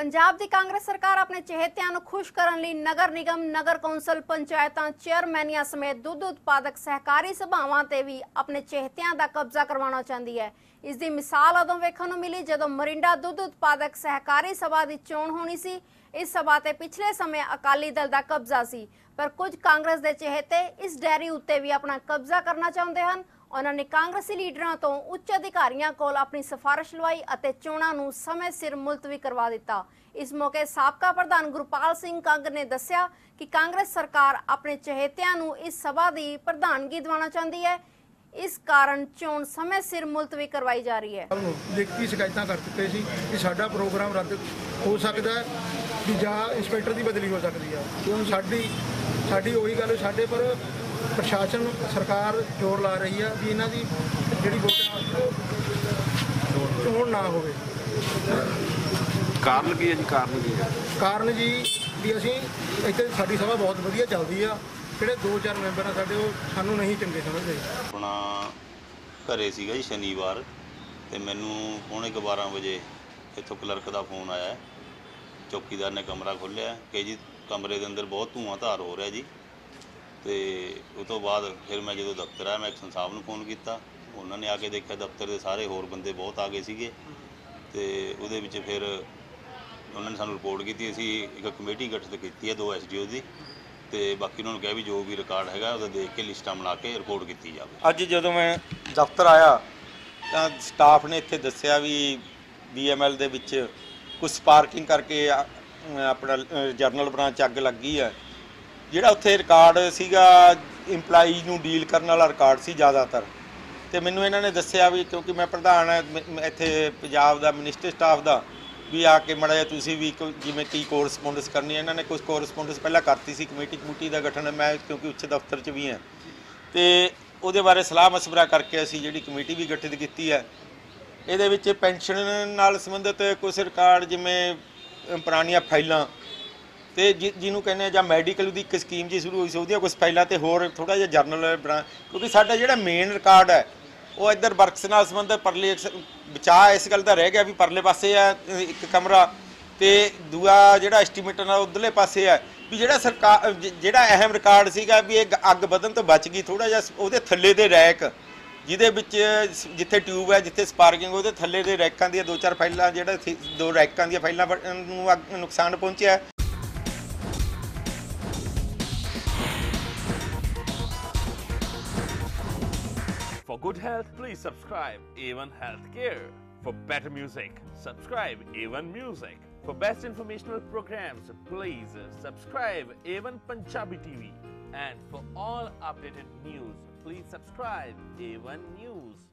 पंजाब की कांग्रेस सरकार अपने चहेतियां नूं खुश करन लई नगर निगम, नगर कौंसल, पंचायतां, चेयरमैनियां समेत दुध उत्पादक सहकारी सभावां ते भी अपने चहेतियां दा कब्जा करवाना चाहती है। इस दी मिसाल उदों वेखण नूं मिली जदों मरिंडा दुध उत्पादक सहकारी सभा की चोण होनी सी। इस सभा ते पिछले समय अकाली दल का कब्जा सी, पर कुछ कांग्रेस के चहेते इस डेयरी उत्ते भी अपना कब्जा करना चाहते हैं। उन्होंने कांग्रेसी लीडरां तो उच्च अधिकारियों कोल अपनी सिफारिश लवाई और चोणां नूं समय सिर मुलतवी करवा दिता। इस मौके साबका प्रधान गुरपाल सिंह कंग ने दस्सिया कि कांग्रेस सरकार अपने चहेतियां नूं इस सभा की प्रधानगी दिवाना चाहती है, इस कारण चोण समय सिर मुलतवी करवाई जा रही है। लिखती शिकायतां कर चुके सी कि साडा प्रोग्राम रद्द हो सकता है कि जां इंस्पैक्टर की बदली हो सकती है। क्यों साडी वही गल साडे पर प्रशासन सरकार जोर ला रही है भी इन्हां दी जिहड़ी वोटां चोण ना होवे। कारण की है जी? कारण जी भी असीं इत्थे साडी सभा बहुत वधिया चलदी आ, ਜਿਹੜੇ 2-4 ਮੈਂਬਰ ਆ ਸਾਡੇ ਉਹ ਸਾਨੂੰ ਨਹੀਂ ਚੰਗੇ ਸਮਝਦੇ। अपना घरे ਸੀਗਾ ਜੀ शनिवार ਤੇ ਮੈਨੂੰ ਪੌਣੇ 12 ਵਜੇ ਇੱਥੋਂ ਕਲਰਕ ਦਾ ਫੋਨ ਆਇਆ। ਚੌਕੀਦਾਰ ਨੇ ਕਮਰਾ ਖੋਲ੍ਹਿਆ ਕਿ ਜੀ ਕਮਰੇ ਦੇ ਅੰਦਰ ਬਹੁਤ ਧੂਆਂ ਧਾਰ ਹੋ ਰਿਹਾ ਜੀ। ਤੇ ਉਸ ਤੋਂ ਬਾਅਦ ਫਿਰ ਮੈਂ ਜਦੋਂ ਦਫ਼ਤਰ ਆਇਆ ਮੈਂ ਐਕਸ਼ਨ ਸਾਹਿਬ ਨੂੰ ਫੋਨ ਕੀਤਾ। ਉਹਨਾਂ ਨੇ ਆ ਕੇ ਦੇਖਿਆ ਦਫ਼ਤਰ ਦੇ ਸਾਰੇ ਹੋਰ ਬੰਦੇ ਬਹੁਤ ਆ ਗਏ ਸੀਗੇ ਤੇ ਉਹਦੇ ਵਿੱਚ ਫਿਰ ਉਹਨਾਂ ਨੇ ਸਾਨੂੰ ਰਿਪੋਰਟ ਕੀਤੀ। ਅਸੀਂ ਇੱਕ ਕਮੇਟੀ ਗਠਿਤ ਕੀਤੀ ਹੈ 2 SDO ਦੀ ਤੇ ਬਾਕੀ ਉਹਨਾਂ ਨੂੰ ਕਿਹਾ ਵੀ ਜੋ ਵੀ ਰਿਕਾਰਡ ਹੈਗਾ ਉਹਦਾ ਦੇਖ ਕੇ ਲਿਸਟਾਂ ਬਣਾ ਕੇ ਰਿਪੋਰਟ ਕੀਤੀ ਜਾਵੇ। ਅੱਜ ਜਦੋਂ ਮੈਂ ਦਫ਼ਤਰ ਆਇਆ ਤਾਂ ਸਟਾਫ ਨੇ ਇੱਥੇ ਦੱਸਿਆ ਵੀ BML ਦੇ ਵਿੱਚ ਕੁਝ ਸਪਾਰਕਿੰਗ ਕਰਕੇ ਆਪਣਾ ਜਰਨਲ ਬ੍ਰਾਂਚ ਅੱਗ ਲੱਗੀ ਹੈ। ਜਿਹੜਾ ਉੱਥੇ ਰਿਕਾਰਡ ਸੀਗਾ ਇੰਪਲਾਈ ਨੂੰ ਡੀਲ ਕਰਨ ਵਾਲਾ ਰਿਕਾਰਡ ਸੀ ਜ਼ਿਆਦਾਤਰ। ਤੇ ਮੈਨੂੰ ਇਹਨਾਂ ਨੇ ਦੱਸਿਆ ਵੀ ਕਿਉਂਕਿ ਮੈਂ ਪ੍ਰਧਾਨ ਇੱਥੇ ਪੰਜਾਬ ਦਾ ਮਿਨਿਸਟਰ ਸਟਾਫ ਦਾ ਵੀ ਆ ਕੇ ਮਾੜਾ ਜਿਹਾ ਤੁਸੀਂ ਵੀ ਜਿਵੇਂ ਕੀ ਕੋਰਸਪੋਂਡੈਂਸ ਕਰਨੀ ਹੈ। ਇਹਨਾਂ ਨੇ ਕੁਝ ਕੋਰਸਪੋਂਡੈਂਸ ਪਹਿਲਾਂ ਕਰਤੀ ਸੀ। ਕਮੇਟੀ ਦਾ ਗਠਨ ਮੈਂ ਕਿਉਂਕਿ ਉੱਚ ਦਫ਼ਤਰ 'ਚ ਵੀ ਹਾਂ ਤੇ ਉਹਦੇ ਬਾਰੇ ਸਲਾਹ ਮਸ਼ਵਰਾ ਕਰਕੇ ਅਸੀਂ ਜਿਹੜੀ ਕਮੇਟੀ ਵੀ ਗਠਿਤ ਕੀਤੀ ਹੈ। ਇਹਦੇ ਵਿੱਚ ਪੈਨਸ਼ਨ ਨਾਲ ਸੰਬੰਧਿਤ ਕੁਝ ਰਿਕਾਰਡ ਜਿਵੇਂ ਪੁਰਾਣੀਆਂ ਫਾਈਲਾਂ ਤੇ ਜਿਹਨੂੰ ਕਹਿੰਦੇ ਜਾਂ ਮੈਡੀਕਲ ਦੀ ਇੱਕ ਸਕੀਮ ਜੀ ਸ਼ੁਰੂ ਹੋਈ ਸੀ ਉਹਦੀਆਂ ਕੁਝ ਫਾਈਲਾਂ ਤੇ ਹੋਰ ਥੋੜ੍ਹਾ ਜਿਹਾ ਜਰਨਲ ਕਿਉਂਕਿ ਸਾਡਾ ਜਿਹੜਾ ਮੇਨ ਰਿਕਾਰਡ ਹੈ ਉਹ ਇੱਧਰ ਵਰਕਸ ਨਾਲ ਸੰਬੰਧਿਤ ਪਰਲੇ ਬਚਾਅ ਇਸ ਗੱਲ ਦਾ ਰਹਿ ਗਿਆ ਵੀ ਪਰਲੇ ਪਾਸੇ ਆ ਇੱਕ ਕਮਰਾ ਤੇ ਦੂਆ ਜਿਹੜਾ ਐਸਟੀਮੇਟਰ ਨਾਲ ਉਧਰਲੇ ਪਾਸੇ ਆ ਵੀ ਜਿਹੜਾ ਸਰਕਾਰ ਜਿਹੜਾ ਅਹਿਮ ਰਿਕਾਰਡ ਸੀਗਾ ਵੀ ਇਹ ਅੱਗ ਵਧਣ ਤੋਂ ਬਚ ਗਈ। ਥੋੜ੍ਹਾ ਜਿਹਾ ਉਹਦੇ ਥੱਲੇ ਦੇ ਰੈਕ ਜਿਹਦੇ ਵਿੱਚ ਜਿੱਥੇ ਟਿਊਬ ਹੈ ਜਿੱਥੇ ਸਪਾਰਕਿੰਗ ਉਹਦੇ ਥੱਲੇ ਦੇ ਰੈਕਾਂ ਦੀਆਂ 2-4 ਫਾਈਲਾਂ ਜਿਹੜਾ 2 ਰੈਕਾਂ ਦੀਆਂ ਫਾਈਲਾਂ ਨੂੰ ਨੁਕਸਾਨ ਪਹੁੰਚਿਆ। For good health, please subscribe A1 Healthcare. For better music, subscribe A1 Music. For best informational programs, please subscribe A1 Punjabi TV. And for all updated news, please subscribe A1 News.